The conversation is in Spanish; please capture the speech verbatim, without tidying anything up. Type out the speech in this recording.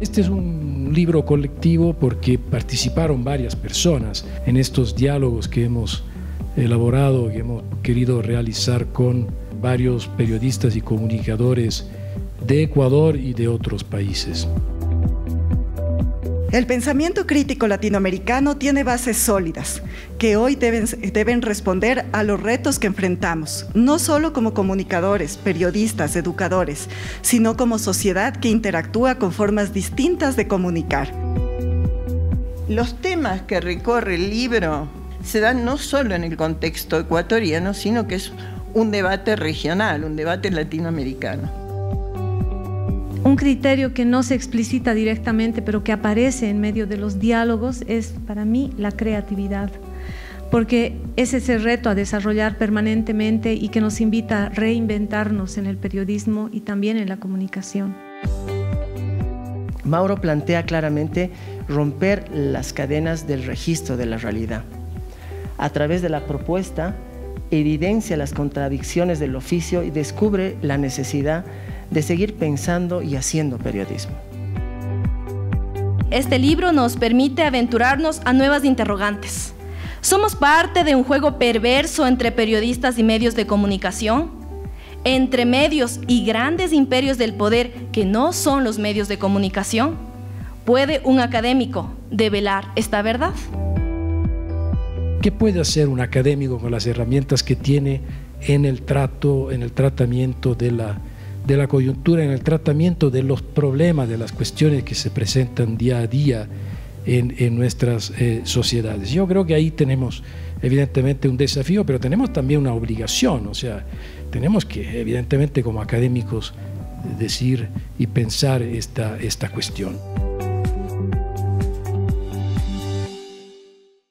Este es un libro colectivo porque participaron varias personas en estos diálogos que hemos elaborado, que hemos querido realizar con varios periodistas y comunicadores de Ecuador y de otros países. El pensamiento crítico latinoamericano tiene bases sólidas, que hoy deben, deben responder a los retos que enfrentamos, no solo como comunicadores, periodistas, educadores, sino como sociedad que interactúa con formas distintas de comunicar. Los temas que recorre el libro se dan no solo en el contexto ecuatoriano, sino que es un debate regional, un debate latinoamericano. Un criterio que no se explicita directamente, pero que aparece en medio de los diálogos, es para mí la creatividad, porque es ese reto a desarrollar permanentemente y que nos invita a reinventarnos en el periodismo y también en la comunicación. Mauro plantea claramente romper las cadenas del registro de la realidad. A través de la propuesta, evidencia las contradicciones del oficio y descubre la necesidad de seguir pensando y haciendo periodismo. Este libro nos permite aventurarnos a nuevas interrogantes. ¿Somos parte de un juego perverso entre periodistas y medios de comunicación? ¿Entre medios y grandes imperios del poder que no son los medios de comunicación? ¿Puede un académico develar esta verdad? ¿Qué puede hacer un académico con las herramientas que tiene en el trato, en el tratamiento de la de la coyuntura, en el tratamiento de los problemas, de las cuestiones que se presentan día a día en, en nuestras eh, sociedades? Yo creo que ahí tenemos evidentemente un desafío, pero tenemos también una obligación, o sea, tenemos que evidentemente como académicos decir y pensar esta, esta cuestión.